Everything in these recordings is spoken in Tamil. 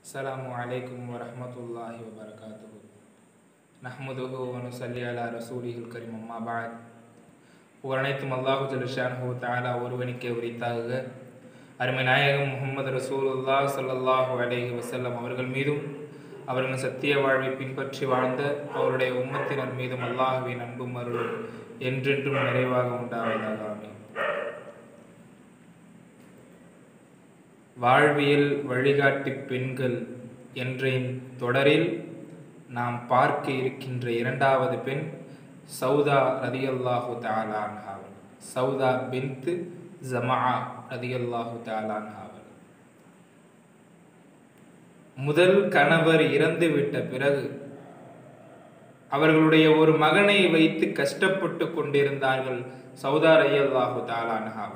Assalamu alaikum wa rahmatullahi wa barakatuhu. Nahmaduhu wa nusalli ala rasulihil karim amma ba'd. புகழனைத்தும் அல்லாஹு ஜல்லஷானஹு தஆலா ஒருவனுக்கே உரித்தாக. அருமை நாயகம் முஹம்மது ரசூலுல்லாஹ் ஸல்லல்லாஹு அலைஹி வஸல்லம் அவர்கள் மீதும் அவர்களின் சத்திய வாழ்வை பின்பற்றி வாழ்ந்த அவருடைய உம்மத்தினர் மீதும் அல்லாஹ்வின் அன்பும் அருளும் என்றென்றும் நிறைவாக உண்டாவதாக. ஆமீன். வாழ்வியல் வழிகாட்டி பெண்கள் என்ற தொடரில் நாம் பார்க்க இருக்கின்ற இரண்டாவது பெண் சௌதா ரதியல்லாஹு தஆலா அன்ஹா. சௌதா பின்த் ஜமாஅ ரதியல்லாஹு தஆலா அன்ஹா. முதல் கணவர் இறந்துவிட்ட பிறகு அவர்களுடைய ஒரு மகனை வைத்து கஷ்டப்பட்டு கொண்டிருந்தார்கள் சௌதா ரதியல்லாஹு தஆலா அன்ஹா.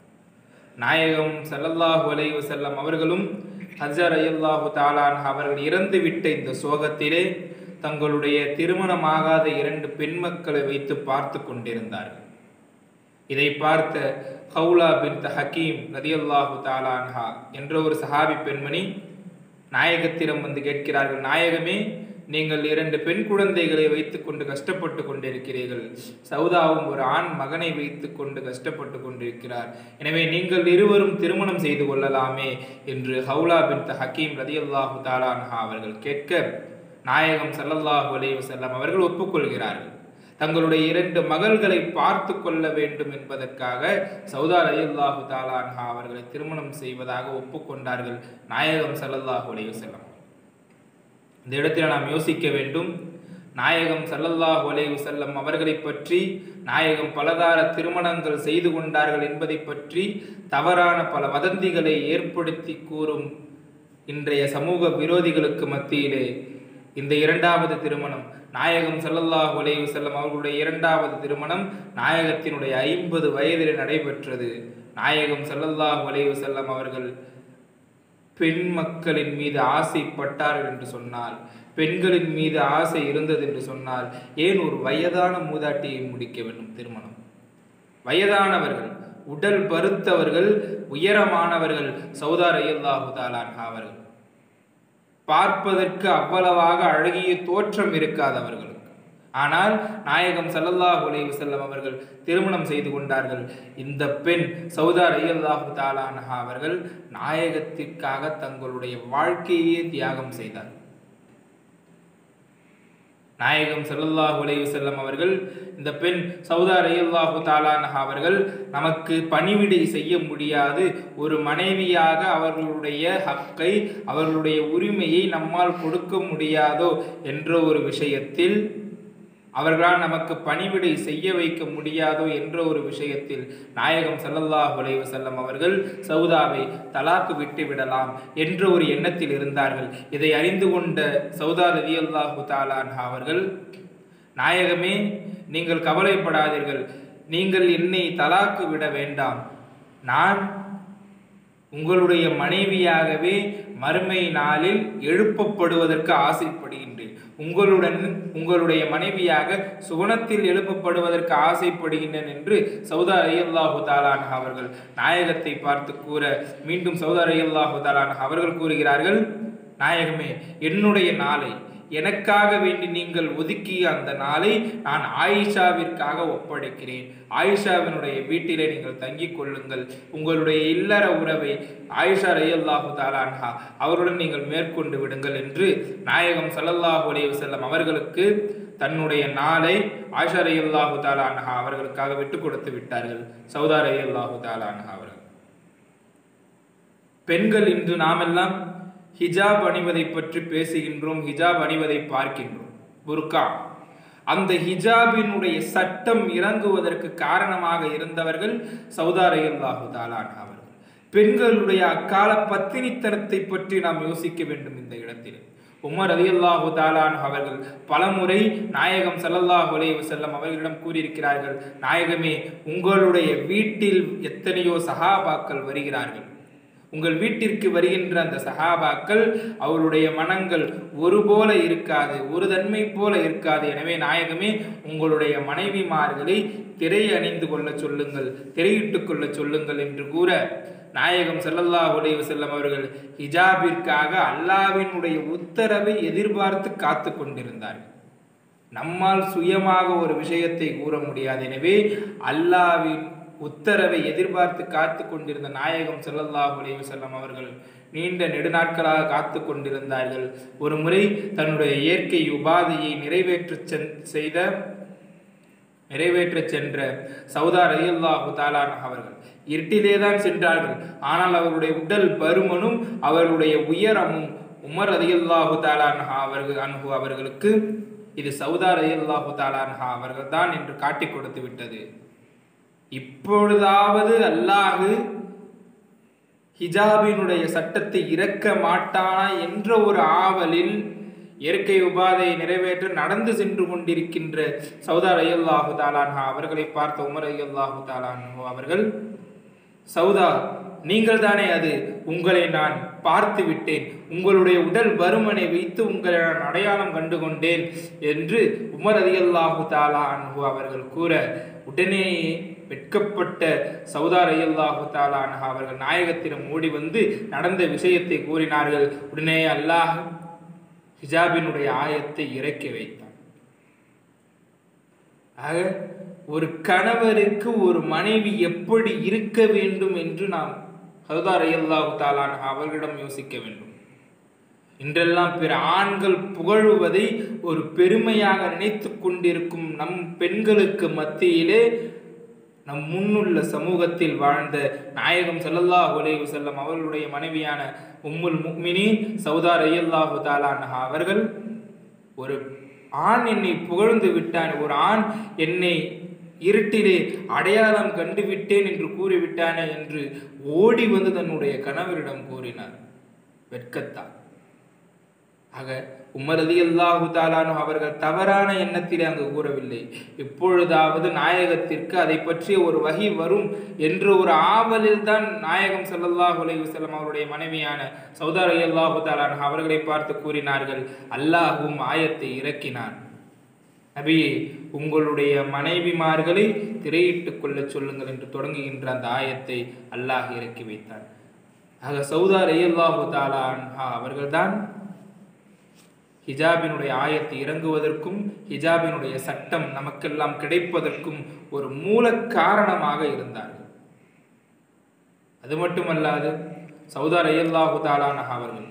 நாயகம் ஸல்லல்லாஹு அலைஹி வஸல்லம் அவர்களும் ஹஜ்ஜர் ரலியல்லாஹு தஆலா அன்ஹா அவர்கள் இறந்துவிட்ட இந்த சோகத்திலே தங்களுடைய திருமணமாகாத இரண்டு பெண் மக்களை வைத்து பார்த்து கொண்டிருந்தார்கள். இதை பார்த்த ஹவுலா பின்த் ஹக்கீம் ரலியல்லாஹு தஆலா அன்ஹா என்ற ஒரு சஹாபி பெண்மணி நாயகத்திடம் வந்து கேட்கிறார்கள், நாயகமே, நீங்கள் இரண்டு பெண் குழந்தைகளை வைத்துக் கொண்டு கஷ்டப்பட்டு கொண்டிருக்கிறீர்கள். சௌதாவும் ஒரு ஆண் மகனை வைத்துக் கொண்டு கஷ்டப்பட்டு கொண்டிருக்கிறார். எனவே நீங்கள் இருவரும் திருமணம் செய்து கொள்ளலாமே என்று ஹவுலா பின்த் ஹக்கீம் ரலியல்லாஹு தஆலா அன்ஹா அவர்கள் கேட்க நாயகம் ஸல்லல்லாஹு அலைஹி வஸல்லம் அவர்கள் ஒப்புக்கொள்கிறார்கள். தங்களுடைய இரண்டு மகள்களை பார்த்து கொள்ள வேண்டும் என்பதற்காக சௌதா ரலியல்லாஹு தஆலா அன்ஹா அவர்களை திருமணம் செய்வதாக ஒப்புக்கொண்டார்கள் நாயகம் ஸல்லல்லாஹு அலைஹி வஸல்லம். இந்த இடத்தில் நாம் யோசிக்க வேண்டும். நாயகம் ஸல்லல்லாஹு அலைஹி வஸல்லம் அவர்களை பற்றி நாயகம் பலதார திருமணங்கள் செய்து கொண்டார்கள் என்பதை பற்றி தவறான பல வதந்திகளை ஏற்படுத்தி கூறும் இன்றைய சமூக விரோதிகளுக்கு மத்தியிலே இந்த இரண்டாவது திருமணம், நாயகம் ஸல்லல்லாஹு அலைஹி வஸல்லம் அவர்களுடைய இரண்டாவது திருமணம் நாயகத்தினுடைய 50 வயதில் நடைபெற்றது. நாயகம் ஸல்லல்லாஹு அலைஹி வஸல்லம் அவர்கள் பெண் மக்களின் மீது ஆசைப்பட்டார்கள் என்று சொன்னால், பெண்களின் மீது ஆசை இருந்தது என்று சொன்னால், ஏன் ஒரு வயதான மூதாட்டியை முடிக்க வேண்டும் திருமணம்? வயதானவர்கள், உடல் பருத்தவர்கள், உயரமானவர்கள் சௌதா ரலியல்லாஹு தஆலா அன்ஹா அவர்கள். பார்ப்பதற்கு அவ்வளவாக அழகிய தோற்றம் இருக்காதவர்கள். ஆனால் நாயகம் ஸல்லல்லாஹு அலைஹி வஸல்லம் அவர்கள் திருமணம் செய்து கொண்டார்கள். இந்த பெண் சௌதா ரலியல்லாஹு தஆலா அன்ஹா அவர்கள் நாயகத்திற்காக தங்களுடைய வாழ்க்கையே தியாகம் செய்தார். நாயகம் ஸல்லல்லாஹு அலைஹி வஸல்லம் அவர்கள் இந்த பெண் சௌதா ரலியல்லாஹு தஆலா அன்ஹா அவர்கள் நமக்கு பணிவிடை செய்ய முடியாது, ஒரு மனைவியாக அவர்களுடைய ஹக்கை, அவர்களுடைய உரிமையை நம்மால் கொடுக்க முடியாதோ என்ற ஒரு விஷயத்தில், அவர்களால் நமக்கு பணிவிடை செய்ய வைக்க முடியாதோ என்ற ஒரு விஷயத்தில் நாயகம் ஸல்லல்லாஹு அலைஹி வஸல்லம் அவர்கள் சௌதாவை தலாக்கு விட்டு விடலாம் என்ற ஒரு எண்ணத்தில் இருந்தார்கள். இதை அறிந்து கொண்ட சௌதா ரலியல்லாஹு தஆலா அன்ஹா அவர்கள், நாயகமே, நீங்கள் கவலைப்படாதீர்கள், நீங்கள் என்னை தலாக்கு விட வேண்டாம், நான் உங்களுடைய மனைவியாகவே மறுமை நாளில் எழுப்பப்படுவதற்கு ஆசைப்படுகின்றேன், உங்களுடைய மனைவியாக சுவனத்தில் எழுப்பப்படுவதற்கு ஆசைப்படுகின்றேன் என்று சௌதா ரலியல்லாஹு தஆலா அன்ஹா அவர்கள் நாயகத்தை பார்த்து கூற, மீண்டும் சௌதா ரலியல்லாஹு தஆலா அன்ஹா அவர்கள் கூறுகிறார்கள், நாயகமே, என்னுடைய நாளை, எனக்காக வேண்டி நீங்கள் ஒதுக்கிய அந்த நாளை நான் ஆயிஷாவிற்காக ஒப்படைக்கிறேன். ஆயிஷாவினுடைய வீட்டிலே நீங்கள் தங்கிக் கொள்ளுங்கள். உங்களுடைய இல்லற உறவை ஆயிஷா ரலியல்லாஹு தஆலா அன்ஹா அவருடன் நீங்கள் மேற்கொண்டு விடுங்கள் என்று நாயகம் ஸல்லல்லாஹு அலைஹி வஸல்லம் அவர்களுக்கு தன்னுடைய நாளை ஆயிஷா ரலியல்லாஹு தஆலா அன்ஹா அவர்களுக்காக விட்டு கொடுத்து விட்டார்கள் சௌதா ரலியல்லாஹு தஆலா அன்ஹா அவர்கள். பெண்கள் இன்று நாமெல்லாம் ஹிஜாப் அணிவதை பற்றி பேசுகின்றோம், ஹிஜாப் அணிவதை பார்க்கின்றோம், புர்கா. அந்த ஹிஜாபினுடைய சட்டம் இறங்குவதற்கு காரணமாக இருந்தவர்கள் சௌதா ரலியல்லாஹு தஆலா அன்ஹா அவர்கள். பெண்களுடைய அக்கால பத்தினித்தனத்தை பற்றி நாம் யோசிக்க வேண்டும். இந்த இடத்தில் உமர் ரலியல்லாஹு தஆலா அன்ஹு அவர்கள் பலமுறை நாயகம் ஸல்லல்லாஹு அலைஹி வஸல்லம் அவர்களிடம் கூறியிருக்கிறார்கள், நாயகமே, உங்களுடைய வீட்டில் எத்தனையோ சஹாபாக்கள் வருகிறார்கள், உங்கள் வீட்டிற்கு வருகின்ற அந்த சஹாபாக்கள் அவருடைய மனங்கள் ஒரு போல இருக்காது, ஒரு தன்மை போல இருக்காது. எனவே நாயகமே, உங்களுடைய மனைவிமார்களை திரை அணிந்து கொள்ள சொல்லுங்கள், திரையிட்டுக் கொள்ள சொல்லுங்கள் என்று கூற நாயகம் ஸல்லல்லாஹு அலைஹி வஸல்லம் அவர்கள் ஹிஜாபிற்காக அல்லாஹ்வினுடைய உத்தரவை எதிர்பார்த்து காத்து கொண்டிருந்தார்கள். நம்மால் சுயமாக ஒரு விஷயத்தை கூற முடியாது. எனவே அல்லாஹ்வின் உத்தரவை எதிர்பார்த்து காத்து கொண்டிருந்த நாயகம் ஸல்லல்லாஹு அலைஹி வஸல்லம் அவர்கள் நீண்ட நெடுநாட்களாக காத்து கொண்டிருந்தார்கள். ஒரு முறை தன்னுடைய இயற்கை உபாதையை நிறைவேற்ற சென்ற சௌதா ரலியல்லாஹு தஆலா அவர்கள் இருட்டிலே தான் சென்றார்கள். ஆனால் அவருடைய உடல் பருமனும் அவருடைய உயரமும் உமர் ரலியல்லாஹு தஆலா அவர்களுக்கு இது சௌதா ரலியல்லாஹு தஆலா அவர்கள் தான் என்று காட்டிக் கொடுத்து விட்டது. இப்பொழுதாவது அல்லாஹ் ஹிஜாபினுடைய சட்டத்தை இறக்க மாட்டானா என்ற ஒரு ஆவலில் இயற்கை உபாதையை நிறைவேற்ற நடந்து சென்று கொண்டிருக்கின்ற சௌதா ரலியல்லாஹு தஆலா அவர்களை பார்த்த உமர் ரலியல்லாஹு தஆலா அவர்கள், சௌதா, நீங்கள் தானே அது, உங்களை நான் பார்த்து விட்டேன், உங்களுடைய உடல் பருமனை வைத்து உங்களை நான் அடையாளம் கண்டு கொண்டேன் என்று உமர் ரலியல்லாஹு தஆலா அவர்கள் கூற, உடனே வெட்கப்பட்ட சௌதா ரலியல்லாஹு தஆலா அவர்கள் நாயகத்திடம் ஓடி வந்து நடந்த விஷயத்தை கூறினார்கள். உடனே அல்லாஹ் ஹிஜாபினுடைய ஆயத்தை இறக்கி வைத்தான். ஆக ஒரு கணவருக்கு ஒரு மனைவி எப்படி இருக்க வேண்டும் என்று நாம் சௌதா ரலியல்லாஹு தஆலா அவர்களிடம் யோசிக்க வேண்டும். இன்றெல்லாம் பிற ஆண்கள் புகழுவதை ஒரு பெருமையாக நினைத்து கொண்டிருக்கும் நம் பெண்களுக்கு மத்தியிலே நம் முன்னுள்ள சமூகத்தில் வாழ்ந்த நாயகம் ஸல்லல்லாஹு அலைஹி வஸல்லம் அவர்களுடைய மனைவியான உம்முல் முஃமினீன் சௌதா ரலியல்லாஹு தஆலா அவர்கள், ஒரு ஆண் என்னை புகழ்ந்து விட்டான், ஒரு ஆண் என்னை இருட்டிலே அடையாளம் கண்டுவிட்டேன் என்று கூறிவிட்டானே என்று ஓடி வந்து தன்னுடைய கணவரிடம் கூறினார், வெட்கத்தால். ஆக உமர் ரலியல்லாஹு தஆலா அவர்கள் தவறான எண்ணத்திலே அங்கு கூறவில்லை. எப்பொழுதாவது நாயகத்திற்கு அதை பற்றிய ஒரு வஹி வரும் என்ற ஒரு ஆவலில் தான் நாயகம் ஸல்லல்லாஹு அலைஹி வஸல்லம் அவருடைய மனைவியான சௌதா ரலியல்லாஹு தஆலா அவர்களை பார்த்து கூறினார்கள், அல்லாஹ்வும் ஆயத்தை இறக்கினான், நபியே, உங்களுடைய மனைவிமார்களை திரையிட்டுக் கொள்ள சொல்லுங்கள் என்று தொடங்குகின்ற அந்த ஆயத்தை அல்லாஹ் இறக்கி வைத்தார். ஆக சௌதா ரலியல்லாஹு தஆலா அவர்கள்தான் ஹிஜாபினுடைய ஆயத்தை இறங்குவதற்கும் ஹிஜாபினுடைய சட்டம் நமக்கெல்லாம் கிடைப்பதற்கும் ஒரு மூல காரணமாக இருந்தார்கள். அது மட்டுமல்லாது சௌதா ரலியல்லாஹு தஆலா அவர்கள்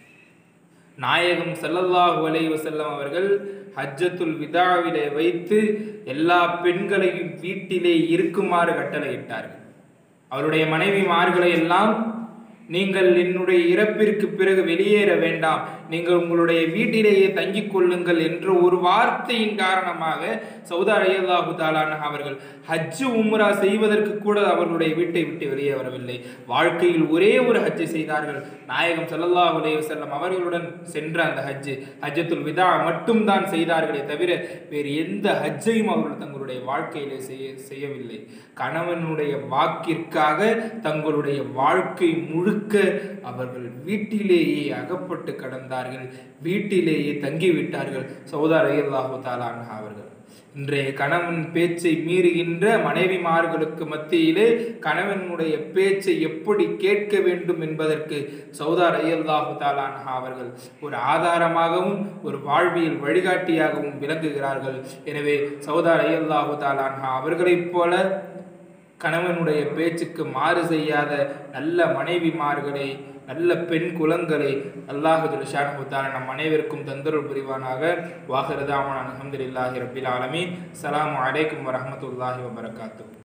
நாயகம் ஸல்லல்லாஹு அலைஹி வஸல்லம் அவர்கள் ஹஜ்ஜத்துல் விதாவிலே வைத்து எல்லா பெண்களையும் வீட்டிலே இருக்குமாறு கட்டளையிட்டார்கள். அவருடைய மனைவிமார்களை எல்லாம், நீங்கள் என்னுடைய இறப்பிற்கு பிறகு வெளியேற வேண்டாம், நீங்கள் உங்களுடைய வீட்டிலேயே தங்கிக் கொள்ளுங்கள் என்ற ஒரு வார்த்தையின் காரணமாக சௌதா ரலியல்லாஹு தஆலா அவர்கள் ஹஜ்ஜு உம்ரா செய்வதற்கு கூட அவர்களுடைய வீட்டை விட்டு வெளியே வரவில்லை. வாழ்க்கையில் ஒரே ஒரு ஹஜ்ஜை செய்தார்கள். நாயகம் ஸல்லல்லாஹு அலைஹி வஸல்லம் அவர்களுடன் சென்ற அந்த ஹஜ்ஜத்துல் விதா மட்டும்தான் செய்தார்களே தவிர வேறு எந்த ஹஜ்ஜையும் அவர்கள் தங்களுடைய வாழ்க்கையிலே செய்யவில்லை. கணவனுடைய வாக்கிற்காக தங்களுடைய வாழ்க்கை முழுக்க அவர்கள் வீட்டிலேயே அகப்பட்டு கடந்தார்கள், வீட்டிலேயே தங்கிவிட்டார்கள் சௌதா ரலியல்லாஹு தஆலா அவர்கள். இன்றைய கணவன் பேச்சை மீறுகின்ற மனைவிமார்களுக்கு மத்தியிலே கணவனுடைய பேச்சை எப்படி கேட்க வேண்டும் என்பதற்கு சௌதா ரலியல்லாஹு தஆலா அவர்கள் ஒரு ஆதாரமாகவும் ஒரு வாழ்வியல் வழிகாட்டியாகவும் விளங்குகிறார்கள். எனவே சௌதா ரலியல்லாஹு தஆலா அவர்களைப் போல கணவனுடைய பேச்சுக்கு மாறு செய்யாத நல்ல மனைவிமார்களை, நல்ல பெண் குலங்களை அல்லாஹ் ஜல்ல ஷானஹு தஆலா நம் அனைவருக்கும் தந்தருள் புரிவானாக. வாஹிரு தஅவானா அல்ஹம்துலில்லாஹி ரப்பில் ஆலமீன். ஸலாமு அலைக்கும் வரஹ்மத்துல்லாஹி வபரகாத்துஹு.